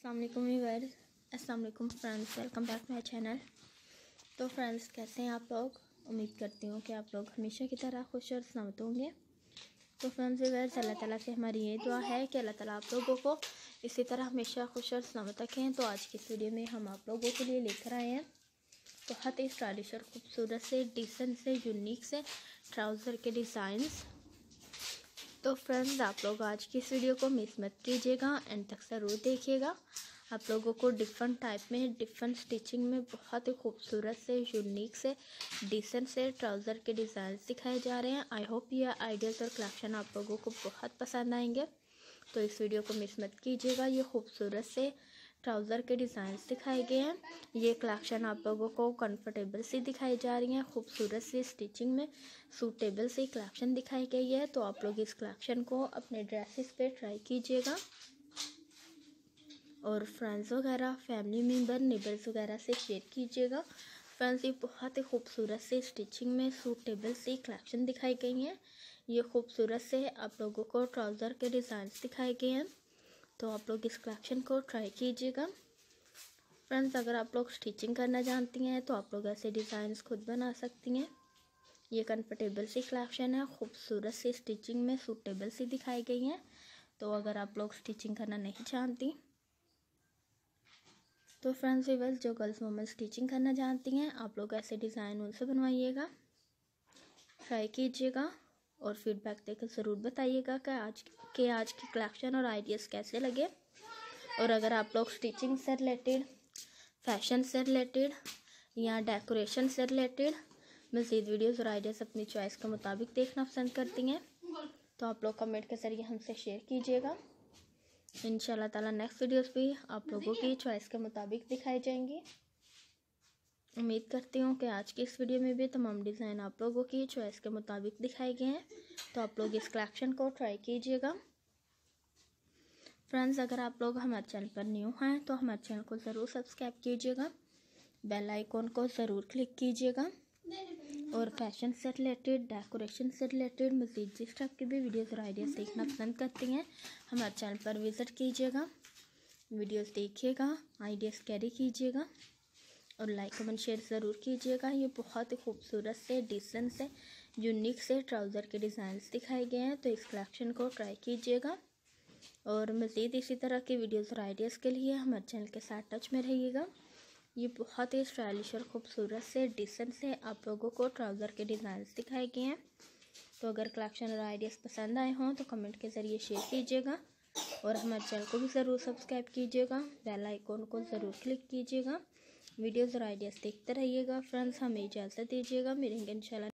अस्सलाम वालेकुम व्यूअर्स, अस्सलाम वालेकुम friends, welcome back my channel. तो फ्रेंड्स, कैसे हैं आप लोग? उम्मीद करती हूँ कि आप लोग हमेशा की तरह खुश और सलामत होंगे। तो फ्रेंड्स व्यूअर्स, अल्लाह ताला से हमारी ये दुआ है कि अल्लाह ताला आप लोगों को इसी तरह हमेशा खुश और सलामत रखें। तो आज की इस वीडियो में हम आप लोगों के लिए लेकर आए हैं बहुत ही स्टाइलिश और ख़ूबसूरत से, डिसेंट से, यूनिक से ट्राउज़र के डिज़ाइंस। तो फ्रेंड्स, आप लोग आज की इस वीडियो को मिस मत कीजिएगा, एंड तक ज़रूर देखिएगा। आप लोगों को डिफरेंट टाइप में, डिफरेंट स्टिचिंग में बहुत ही खूबसूरत से, यूनिक से, डिसेंट से ट्राउज़र के डिज़ाइन दिखाए जा रहे हैं। आई होप ये आइडियाज़ और कलेक्शन आप लोगों को बहुत पसंद आएंगे। तो इस वीडियो को मिस मत कीजिएगा। ये खूबसूरत से ट्राउज़र के डिज़ाइन दिखाए गए हैं। ये कलेक्शन आप लोगों को कंफर्टेबल सी दिखाई जा रही हैं, खूबसूरत सी स्टिचिंग में सूटेबल सी कलेक्शन दिखाई गई है। तो आप लोग इस कलेक्शन को अपने ड्रेसेस पे ट्राई कीजिएगा और फ्रेंड्स वगैरह, फैमिली मेम्बर, नेबर्स वगैरह से शेयर कीजिएगा। फ्रेंड्स, ये बहुत ही खूबसूरत से स्टिचिंग में सूटेबल सी कलेक्शन दिखाई गई हैं। ये खूबसूरत से आप लोगों को ट्राउज़र के डिज़ाइन दिखाए गए हैं। तो आप लोग इस कलेक्शन को ट्राई कीजिएगा। फ्रेंड्स, अगर आप लोग स्टिचिंग करना जानती हैं तो आप लोग ऐसे डिज़ाइंस खुद बना सकती हैं। ये कंफर्टेबल सी कलेक्शन है, खूबसूरत सी स्टिचिंग में सूटेबल सी दिखाई गई हैं। तो अगर आप लोग स्टिचिंग करना नहीं जानती तो फ्रेंड्स व्यूअर्स, जो गर्ल्स वुमेन स्टिचिंग करना जानती हैं, आप लोग ऐसे डिज़ाइन उनसे बनवाइएगा, ट्राई कीजिएगा और फीडबैक देकर ज़रूर बताइएगा कि आज की कलेक्शन और आइडियाज़ कैसे लगे। और अगर आप लोग स्टिचिंग से रिलेटेड, फैशन से रिलेटेड या डेकोरेशन से रिलेटेड मज़ीद वीडियोज़ और आइडियाज़ अपनी चॉइस के मुताबिक देखना पसंद करती हैं तो आप लोग कमेंट के ज़रिए हमसे शेयर कीजिएगा। इंशाल्लाह ताला नेक्स्ट वीडियोस भी आप लोगों की चॉइस के मुताबिक दिखाई जाएंगी। उम्मीद करती हूँ कि आज की इस वीडियो में भी तमाम डिज़ाइन आप लोगों की चॉइस के मुताबिक दिखाए गए हैं। तो आप लोग इस कलेक्शन को ट्राई कीजिएगा। फ्रेंड्स, अगर आप लोग हमारे चैनल पर न्यू हैं तो हमारे चैनल को ज़रूर सब्सक्राइब कीजिएगा, बेल आइकॉन को ज़रूर क्लिक कीजिएगा। और फैशन से रिलेटेड, डेकोरेशन से रिलेटेड मज़ीद जिस टाइप की भी वीडियोज़ और आइडियाज़ देखना पसंद करती हैं, हमारे चैनल पर विज़िट कीजिएगा, वीडियोज़ देखिएगा, आइडियाज़ कैरी कीजिएगा और लाइक कमेंट शेयर ज़रूर कीजिएगा। ये बहुत ही खूबसूरत से, डिसेंट से, यूनिक से ट्राउज़र के डिज़ाइंस दिखाए गए हैं। तो इस कलेक्शन को ट्राई कीजिएगा और मज़ीद इसी तरह की वीडियोज़ और आइडियाज़ के लिए हमारे चैनल के साथ टच में रहिएगा। ये बहुत ही स्टाइलिश और ख़ूबसूरत से, डिसेंट से आप लोगों को ट्राउज़र के डिज़ाइंस दिखाए गए हैं। तो अगर कलेक्शन और आइडियाज़ पसंद आए हों तो कमेंट के ज़रिए शेयर कीजिएगा और हमारे चैनल को भी ज़रूर सब्सक्राइब कीजिएगा, बेल आइकॉन को ज़रूर क्लिक कीजिएगा। वीडियोज़ और आइडियाज़ देखते रहिएगा। फ्रेंड्स, हमें इजाज़त दीजिएगा, मिलेंगे इंशाल्लाह।